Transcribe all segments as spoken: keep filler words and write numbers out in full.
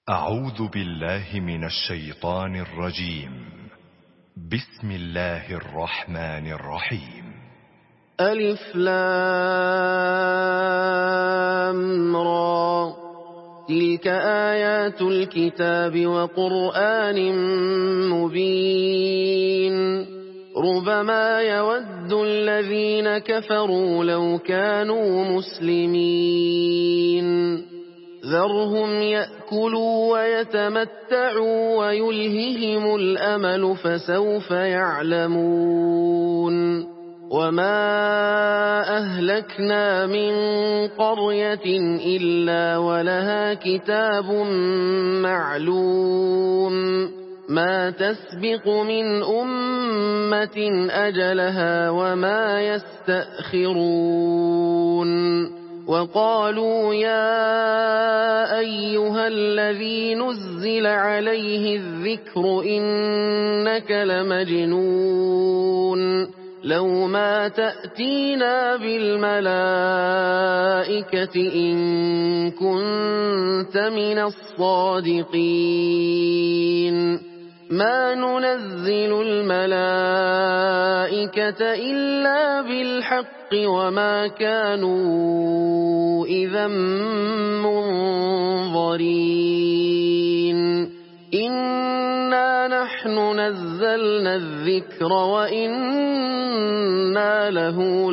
أعوذ بالله من الشيطان الرجيم. بسم الله الرحمن الرحيم. ألف لام را تلك آيات الكتاب وقرآن مبين ربما يود الذين كفروا لو كانوا مسلمين ذرهم يأكلوا ويتمتعوا ويلههم الأمل فسوف يعلمون وما أهلكنا من قرية إلا ولها كتاب معلوم ما تسبق من أمة أجلها وما يستأخرون وقالوا يا أيها الذي نزل عليه الذكر إنك لمجنون لو ما تأتينا بالملائكة إن كنت من الصادقين ما ننزل الملائكة إلا بالحق وما كانوا إذا منظرين إنا نحن نزلنا الذكر وإنا له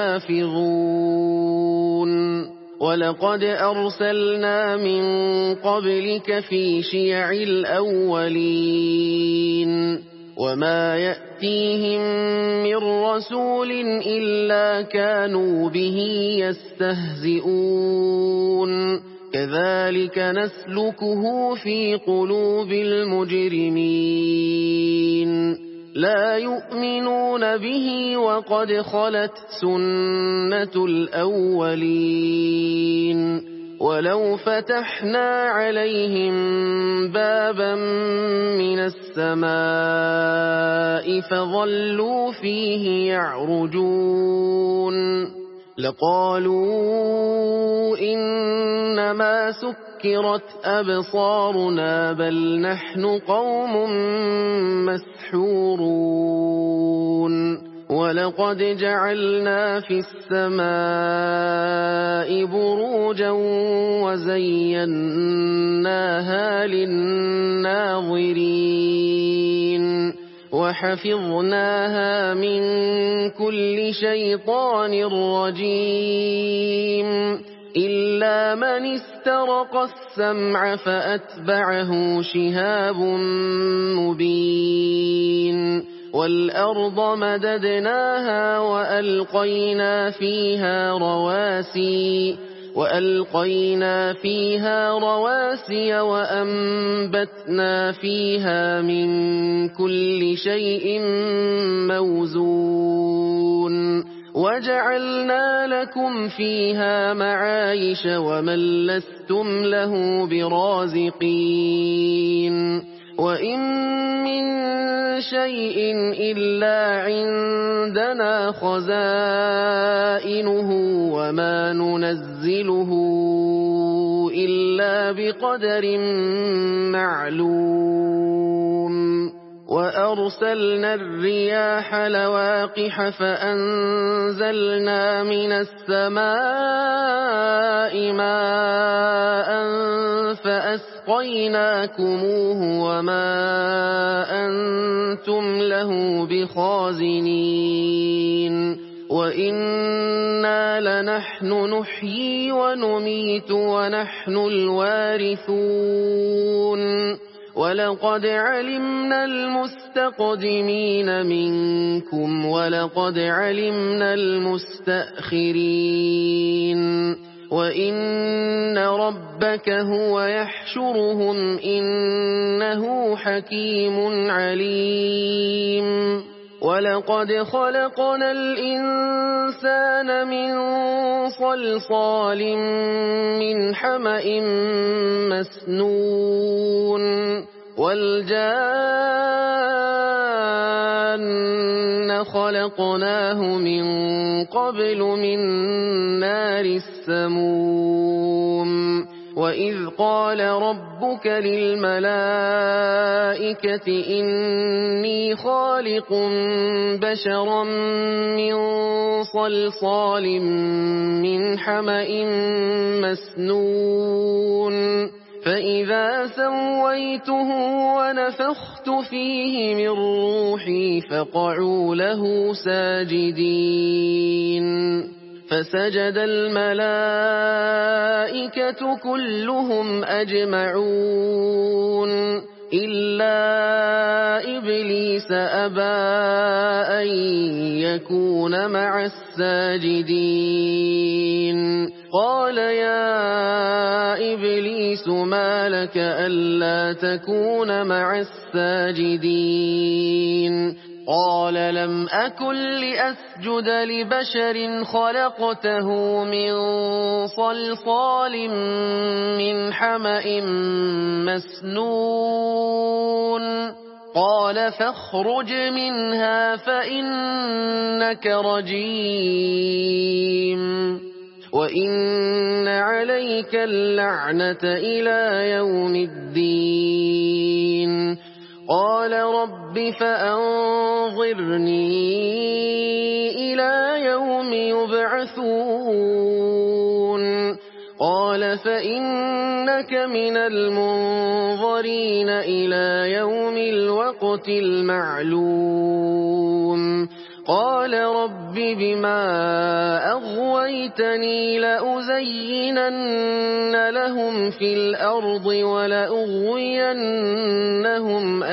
لحافظون ولقد أرسلنا من قبلك في شيع الأولين وما يأتيهم من رسول إلا كانوا به يستهزئون كذلك نسلكه في قلوب المجرمين لا يؤمنون به وقد خلت سنة الأولين ولو فتحنا عليهم بابا من السماء فظلوا فيه يعرجون لقالوا إنما سكرت أبصارنا بل نحن قوم مسحورون ولقد جعلنا في السماء بروجا وزيناها للناظرين وحفظناها من كل شيطان رجيم إلا من استرق السمع فأتبعه شهاب مبين والأرض مددناها وألقينا فيها رواسي وألقينا فيها رواسي وأنبتنا فيها من كل شيء موزون وجعلنا لكم فيها معايش ومن لستم له برازقين وإن من شيء إلا عندنا خزائنه وما ننزله إلا بقدر معلوم وأرسلنا الرياح لواقح فأنزلنا من السماء ماء فأسقيناكموه وما أنتم له بخازنين وإنا لنحن نحيي ونميت ونحن الوارثون ولقد علمنا المستقدمين منكم ولقد علمنا المستأخرين وإن ربك هو يحشرهم إنه حكيم عليم ولقد خلقنا الإنسان من صلصال من حمأ مسنون والجان خلقناه من قبل من نار السموم وإذ قال ربك للملائكة إني خالق بشرا من صلصال من حمأ مسنون فإذا سويته ونفخت فيه من روحي فقعوا له ساجدين فسجد الملائكة كلهم أجمعون إلا إبليس أبى أن يكون مع الساجدين قال يا إبليس ما لك ألا تكون مع الساجدين قال لم أكن لأسجد لبشر خلقته من صلصال من حمأ مسنون قال فاخرج منها فإنك رجيم وإن عليك اللعنة إلى يوم الدين قال رب فأنظرني إلى يوم يبعثون قال فإنك من المنظرين إلى يوم الوقت المعلوم قال رب بما أغويتني لأزينن لهم في الأرض ولأغوينهم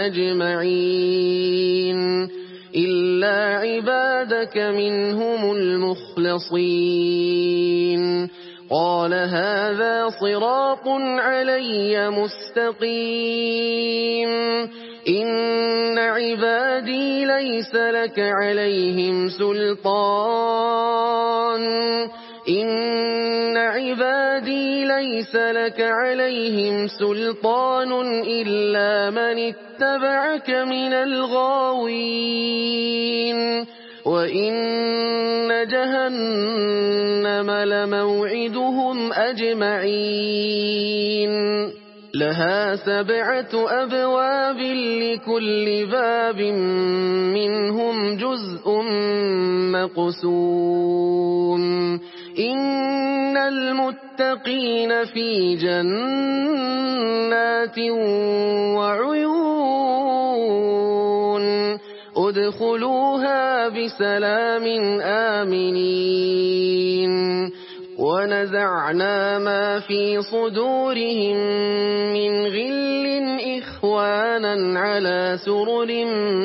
أجمعين إلا عبادك منهم المخلصين قال هذا صراط علي مستقيم إن عبادي ليس لك عليهم سلطان إن عبادي ليس لك عليهم سلطان إلا من اتبعك من الغاوين وإن جهنم لموعدهم أجمعين لها سبعة أبواب لكل باب منهم جزء مقسوم إن المتقين في جنات وعيون ادخلوها بسلام آمنين ونزعنا ما في صدورهم من غل إخوانا على سرر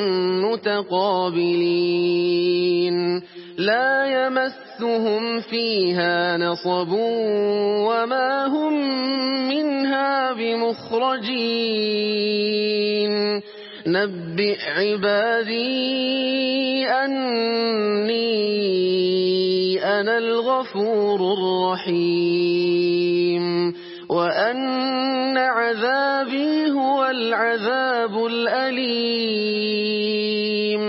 متقابلين لا يمسهم فيها نصب وما هم منها بمخرجين نبئ عبادي أني أنا الغفور الرحيم وأن عذابي هو العذاب الأليم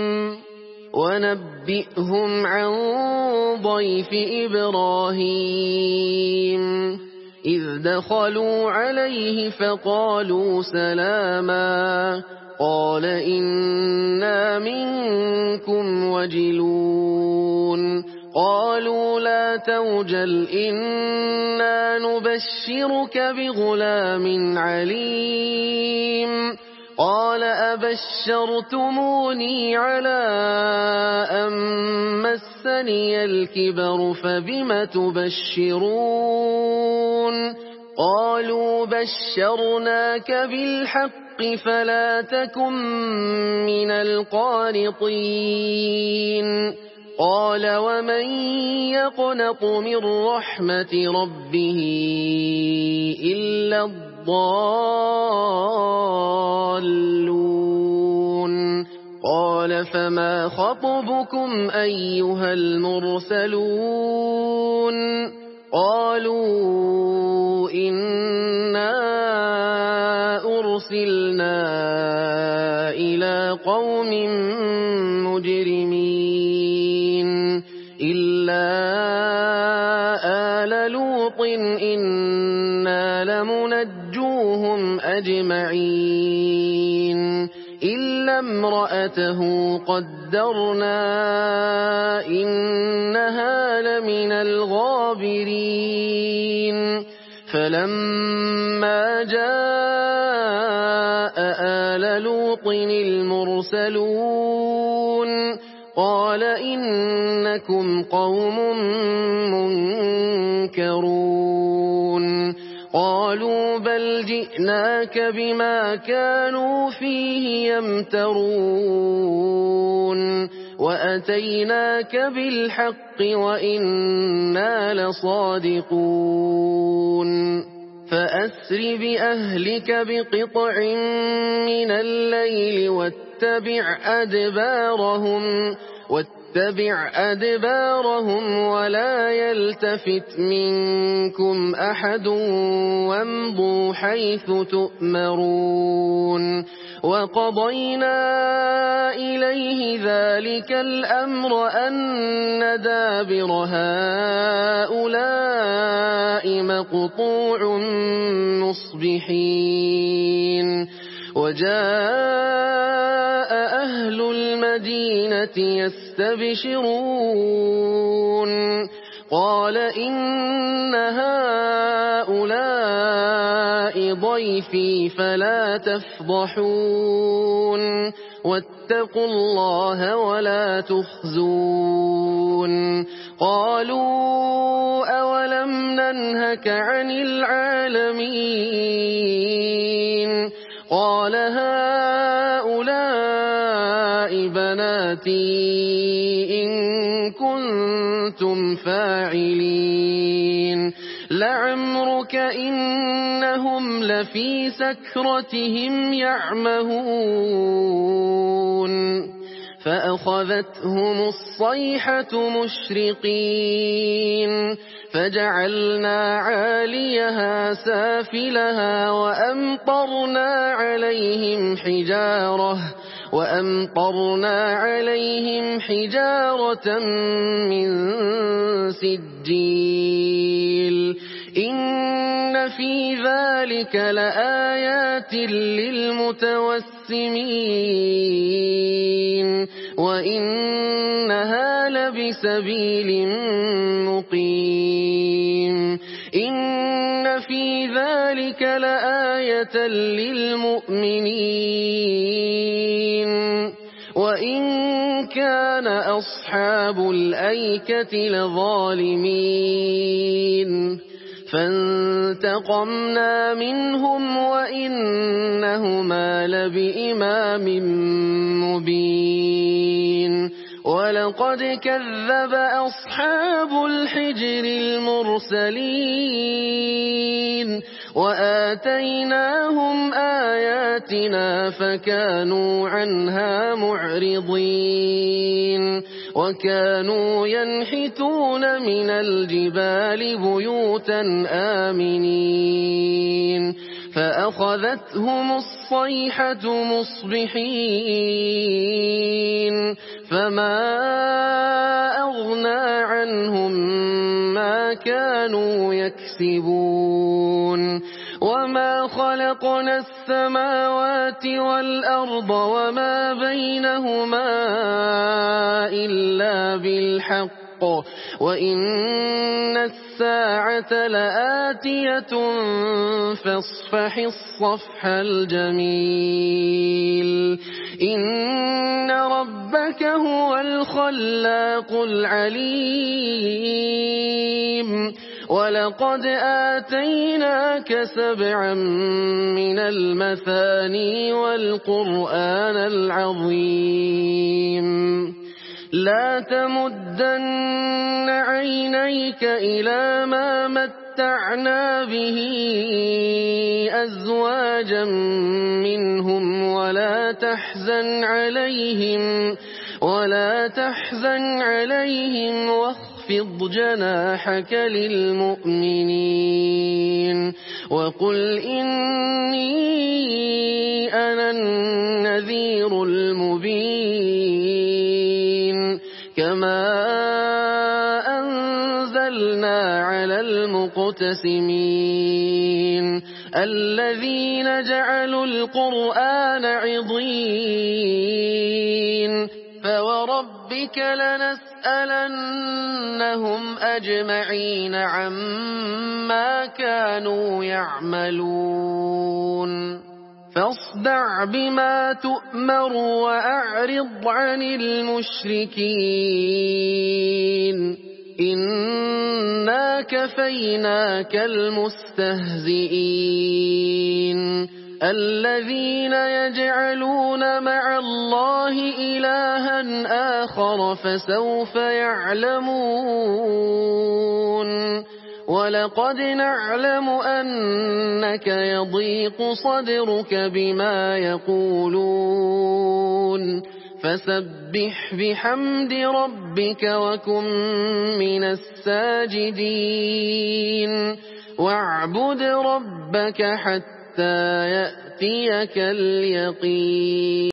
ونبئهم عن ضيف إبراهيم إذ دخلوا عليه فقالوا سلاما قال إنا منكم وجلون قالوا لا توجل إنا نبشرك بغلام عليم قال أبشرتموني على أن مسني الكبر فبم تبشرون قالوا بشرناك بالحق فلا تكن من القانطين قال ومن يقنط من رحمة ربه إلا الضالون قال فما خطبكم أيها المرسلون قالوا إنا أرسلنا إلى قوم مجرمين إلا آل لوط إنا لمنجون فاهجروهم أجمعين إلا امرأته قدرنا إنها لمن الغابرين فلما جاء آل لوط المرسلون قال إنكم قوم منكرون قالوا بل جئناك بما كانوا فيه يمترون وأتيناك بالحق وإنا لصادقون فأسر بأهلك بقطع من الليل واتبع أدبارهم واتبع أدبارهم ولا يلتفت منكم أحد وامضوا حيث تؤمرون وقضينا إليه ذلك الأمر أن دابر هؤلاء مقطوع مصبحين وجاء أهل المدينة يستبشرون قال إن هؤلاء ضيفي فلا تفضحون واتقوا الله ولا تخزون قالوا أولم ننهك عن العالمين قال هؤلاء بناتي إن كنتم فاعلين لعمرك إنهم لفي سكرتهم يعمهون فأخذتهم الصيحة مشرقين فجعلنا عاليها سافلها وأمطرنا عليهم حجارة وأمطرنا عليهم حجارة من سجيل إن في ذلك لآيات للمتوسمين وإنها لبسبيل مقيم إن في ذلك لآية للمؤمنين وإن كان أصحاب الأيكة لظالمين فانتقمنا منهم وإنهما لبإمام مبين ولقد كذب أصحاب الحجر المرسلين وآتيناهم آياتنا فكانوا عنها معرضين وكانوا ينحتون من الجبال بيوتا آمنين فأخذتهم الصيحة مصبحين فما أغنى عنهم ما كانوا يكسبون وما خلقنا السماوات والأرض وما بينهما إلا بالحق وإن الساعة لآتية فاصفح الصفح الجميل إن ربك هو الخلاق العليم ولقد آتيناك سبعا من المثاني والقرآن العظيم لا تمدن عينيك إلى ما متعنا به أزواجا منهم ولا تحزن عليهم ولا تحزن عليهم واخفض جناحك للمؤمنين وقل إني أنا النذير المبين كما أنزلنا على المقتسمين الذين جعلوا القرآن عضين فوربك لنسألنهم أجمعين عما كانوا يعملون فاصدع بما تؤمر وأعرض عن المشركين إنا كفيناك المستهزئين الذين يجعلون مع الله إلها آخر فسوف يعلمون ولقد نعلم أنك يضيق صدرك بما يقولون فسبح بحمد ربك وكن من الساجدين واعبد ربك حتى يأتيك اليقين.